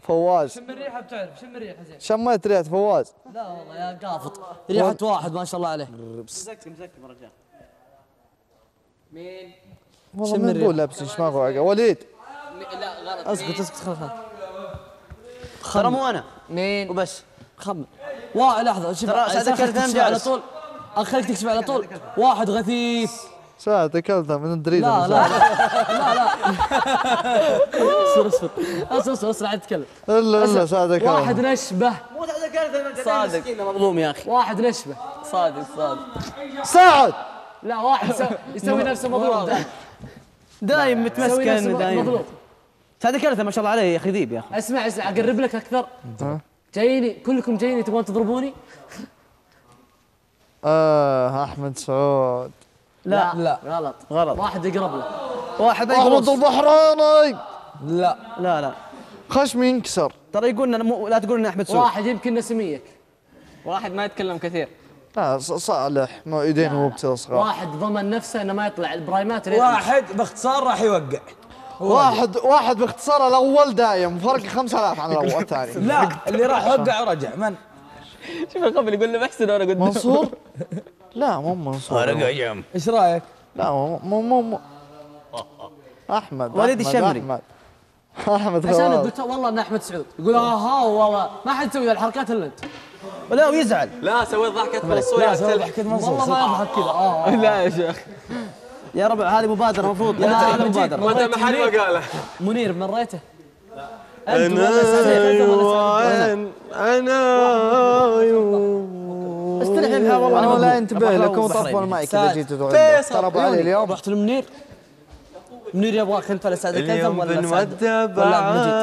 فواز. شم الريحه بتعرف، شم الريحه زين. شميت ريحة فواز؟ لا والله يا قافط، ريحه واحد ما شاء الله عليه. مسكتم رجال. مين؟ والله من بقول لابس شماغ وعقا وليد. لا غلط. اسكت خلاص. ترى مو انا. مين؟ وبس. خمن. لحظه شوف ترى سعد الكلثم على طول. اخليك تكشف على طول. واحد غثيث. سعد الكلثم من الدريد. لا لا لا اصبر اصبر لا تتكلم. الا سعد الكلثم. واحد نشبه. مو سعد الكلثم. صادق مظلوم يا اخي. واحد نشبه. صادق. سعد. لا واحد يسوي نفسه مظلوم دايم متمسكن دايم. مظلوم. سعد الكلثم ما شاء الله عليه يا اخي ذيب يا اخي. اسمع اقرب لك اكثر. جاييني كلكم جاييني تبغون تضربوني؟ احمد سعود. لا غلط. واحد يقرب له. واحد احمد البحراني. لا خشمي ينكسر. ترى يقولنا لا تقول لنا احمد سعود. واحد يمكن نسميك. واحد ما يتكلم كثير. لا صالح ما ايدين هو بتصغر. واحد ضمن نفسه انه ما يطلع البرايمات. واحد باختصار راح يوقع. واحد باختصار الاول دايم فرق 5000 عن الاول الثاني. لا اللي راح وقع ورجع من؟ شوف الخبر يقول له محسن وانا قدام. منصور؟ لا مو منصور. رجع جنب. ايش رايك؟ لا مو احمد. وليد الشمري. احمد عشان قلت والله ان احمد سعود يقول والله ما حد يسوي ذا الحركات الا انت. لا ويزعل. لا سويت ضحكة منصور. لا سوي ضحكة منصور. والله ما يضحك كذا. لا يا شيخ. يا ربع هذه مبادرة المفروض. متى محل مقالة. منير مريته؟ انا استرح منها والله. انا لا انتبه لكم طفوا المايك اذا جيتوا تضربوا علي اليوم. رحت لمنير. منير يبغاك انت ولا سعد الكلثم ولا ولا